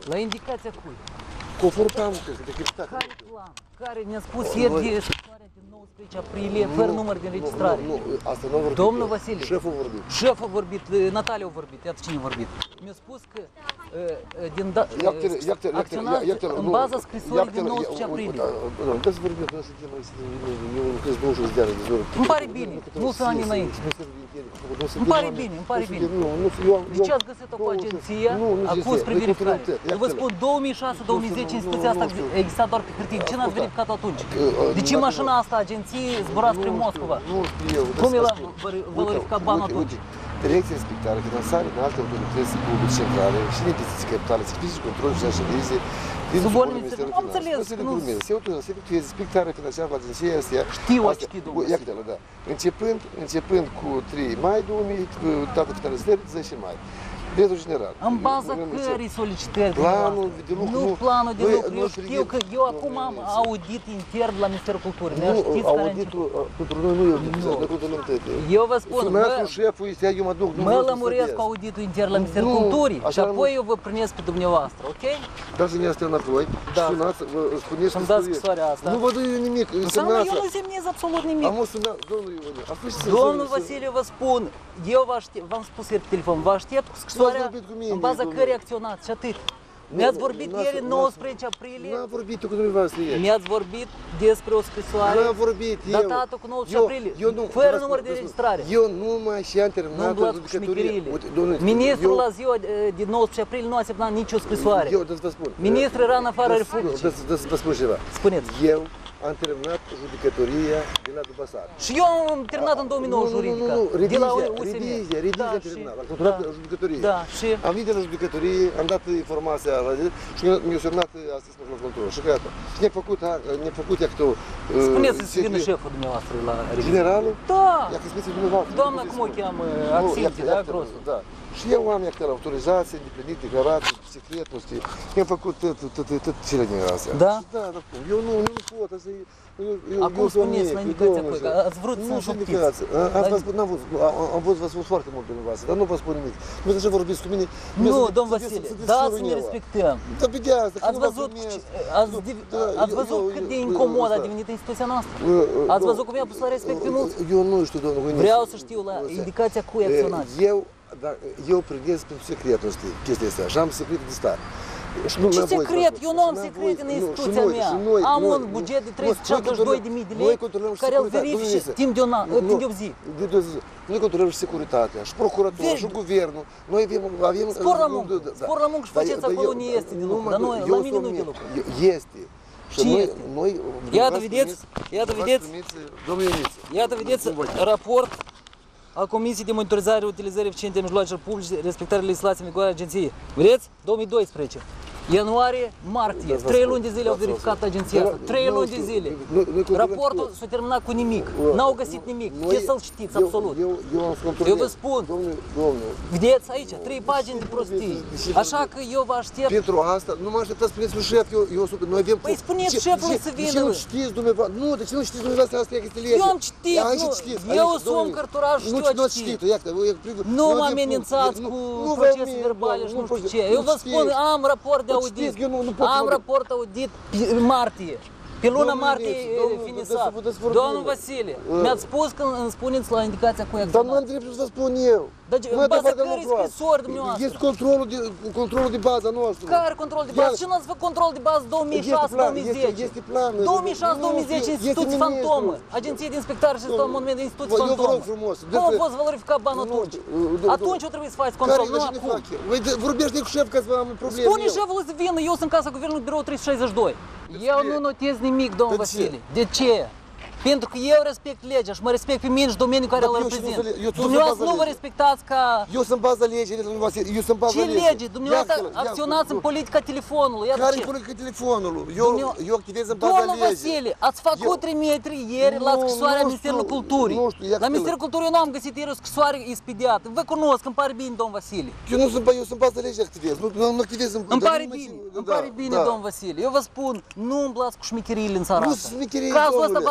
La indicația cui? Conform planului, cred că decreptat. Care plan? Care ne-a spus ieri de scrisoarea din 19 aprilie, fără număr de înregistrare? Nu, asta nu a vorbit. Domnul Vasile. Șeful a vorbit. Șeful a vorbit, Natalia a vorbit, iată cine a vorbit. Mi-a spus că acționați în baza scrisorii din 19 aprilie. Nu, trebuie să vorbim, trebuie să mai eu lucrez 20 de ani de zoră. Îmi pare bine, nu sunt ani înainte. Îmi pare bine, îmi pare bine. De ce ați găsit-o cu agenția acum spre verificare? Eu vă spun, 2006-2010 instituția asta exista doar pe hârtie. Ce n-ați verificat atunci? De ce mașina asta agenției zbura spre Moscova? Nu știu eu. Cum el a valorificat banul atunci? Direcția Inspectoare, finanțare în alte autorități publice centrale și în investiții capitale, servicii, control și așa vizie, din subordine Ministerul Ministerului. Am înțeles că nu... Se efectuează inspectarea financiară la agenția asta. Știu, știu, domnule. Iată, da. Începând cu 3 mai 2000, data finalizării, 10 mai. Dreptul general. În baza cărei solicitări? Planul de lucru. Nu planul de lucru. Eu știu că eu acum am audit intern la Ministerul Culturii. Nu, auditul pentru noi nu e audit. Eu vă spun, șeful este, eu mă duc. mă lămuresc auditul intern la Ministerul Culturii și apoi eu vă primesc pe dumneavoastră, ok? Dați ne astea înapoi, sunați, spuneți să-mi dați scrisoarea asta. Nu vă dau eu nimic. Înseamnă eu nu semnez absolut nimic. Am sunat, domnul Ione. Domnul Vasile, vă spun, eu v-am spus ieri pe telefon, vă aștept cu scrisoarea în baza cărei acționați și atât. Mi-ați vorbit ieri în 19 aprilie. N-am vorbit cu dumneavoastră ieri. Mi-ați vorbit despre o scrisoare datată cu 19 aprilie, fără număr de registrare. Eu numai și am terminat judecătorie. Ministrul la ziua din 19 aprilie nu a semnat nicio scrisoare. Eu, să vă spun. Ministrul era în afara Republicii. Să vă spun ceva. Spuneți. Eu am terminat judecătoria de la Dubasar. Și eu am terminat în 2009 juridica. Revizia am terminat. Am controlat judecătorie. Da, și? Am venit de la judecătorie, am dat informația și mi-a semnat astăzi la control. Și gata. Și ne-a făcut actul. Spuneți să vină șeful dumneavoastră la revizie. Generalul? Da. Ia că spuneți dumneavoastră. Doamna, cum o cheamă? Acținții, da, grosul. Da. Și eu am actele autorizații, îndeplinit, declarații, secretnosti. Mi-am făcut tot cele din astea. Da? Da, eu nu pot, asta e... Acum spuneți la indicația cu că ați vrut să înșoptiți. Am văzut, v-a spus foarte mult dumneavoastră, dar nu vă spun nimic. Nu așa vorbiți cu mine. Nu, domn Vasile, da, să ne respectăm. Da, pe de asta, ați văzut cât de incomod a devenit instituția noastră? Ați văzut cum i-a pus la respect pe mulți? Eu nu știu, domnul Gâniță. Vreau să știu la indicația cui acționați. Eu privesc pentru secretnosti chestia asta și am secret de stat. Ce secret? Eu nu am secret în instituția mea. Am un buget de 372.000 de lei care îl verifice timp de o zi. Noi controlăm și securitatea, și procuratura, și guvernul. Noi avem... Spor la muncă și faceți acolo unde este de lucru, dar la mine nu e de lucru. Este. Ce este? Iată, vedeți, raport al Comisiei de Monitorizare Utilizării Eficiente a Mijloacelor Publice, respectarea legislației în vigoare a agenției. Vedeți? 2012. Ianuarie, martie, 3 luni de zile au verificat agenția asta, 3 luni de zile. Raportul s-a terminat cu nimic, n-au găsit nimic, puteți să-l știți, absolut. Eu vă spun, vedeți aici, 3 pagini de prostii, așa că eu vă aștept. Pentru asta, nu mă așteptați, spuneți lui șef, noi avem... Păi spuneți șefului să vină. De ce nu știți dumneavoastră? Nu, de ce nu știți dumneavoastră, asta este legea. Eu am citit, eu sunt om cărturar și știu a citit. Nu mă amenințați cu procese verbale și nu știu ce. Eu vă spun, am raport de audit. Am raport audit martie. Pe luna martie finisat. Domnul Vasile, mi-ați spus că îmi spuneți la indicația cu acționat. Dar nu am dreptul să spun eu. Dar în baza cărei scrisori dumneavoastră? Este controlul de baza noastră. Care control de bază? Și nu ați făcut control de bază 2006-2010? Este plan. 2006-2010 instituții fantomă. Agenție de inspectare și monumente de instituții fantomă. Eu vă rog frumos. Cum a fost valorificat banul atunci? Atunci o trebuie să faci control, nu acum. Vorbește cu șef că am probleme. Spune șeful să vină, eu sunt în casa guvernului, birou 362. Eu nu notez nimic, domnul Vasile. De ce? Pentru că eu respect legea și mă respect pe mine și domeniul care îl reprezint. Dumneavoastră nu vă respectați ca... Eu sunt baza legii, Ce lege? Dumneavoastră acționați în politica telefonului. Care e politica telefonului? Eu activez în baza legii. Domnul Vasile, ați făcut trimitere ieri la scrisoarea Ministerului Culturii. La Ministerul Culturii eu nu am găsit ieri o scrisoare expediată. Vă cunosc, îmi pare bine, domnul Vasile. Eu sunt baza legii activez, nu activez în... Îmi pare bine, domnul Vasile. Eu vă spun, nu umblați cu șmecheriile în țara asta. Cazul ăsta va ajunge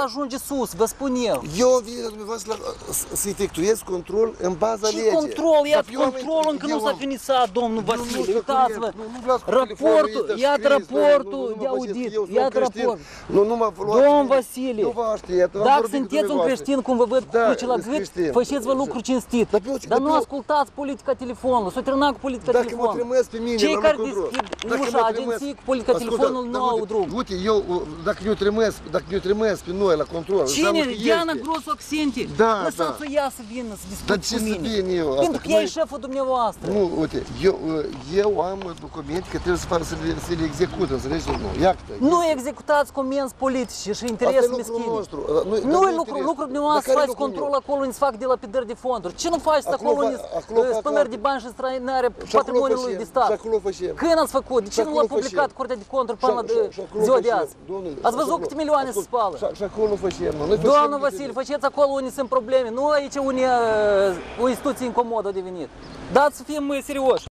sus, vă spun eu. Eu vin la dumneavoastră să efectuez control în baza Ce legii. control? Iați Dar eu am- controlul, încă nu eu s-a am- finisat, domnul Vasile, nu, uitați-vă. nu vreați cu telefonul, Raportul, uite, iată scris, raportul nu de mă audit, faceți, eu sunt iată creștin. raportul. Nu mă luați Domn mine. Vasile, Eu vă aștept, am dacă vorbit cu sunteți un dumneavoastră. creștin, cum vă văd cu Da, cruce la sunt gât, creștin. faceți-vă lucru cinstit. Dar pe eu- Dar dar nu pe eu- ascultați politica telefonului, s-o terminat cu politica Dacă mă telefonului. trimeți pe mine Cei la care control, deschid dacă ușa mă agenției trimeți- cu politica Ascultă, telefonului dar nu au uite, drum. Uite, eu, dacă ne-o trimis pe noi la control, Cine? înseamnă că Diana este. Grosu Accente? Da, Lăsați-o ea să vină să Dar discute ce cu să mine. vin eu? Pentru că Asta ea e noi- șeful dumneavoastră. Nu, uite, eu am documente că trebuie să le execut, înțelegi? Nu, iată. Nu executați comenzi politici și interese Asta e lucrul meschine. nostru. Nu e lucrul dumneavoastră să faci control acolo unde se fac dilapidări de fonduri. Ce nu faci Acolo acolo unde acolo fac spălări de alte. bani și străinare Și acolo patrimoniului facem, de stat? și acolo facem. Când ați făcut? De ce Și nu l-a acolo publicat facem. Curtea de Conturi până la Și acolo ziua de facem, azi? domnule, Ați văzut acolo- câte milioane se spală? Și acolo facem. Noi facem Doamnă de- Vasile, faceți acolo unde sunt probleme, nu aici unde o instituție incomodă a devenit. Dați să fim serioși.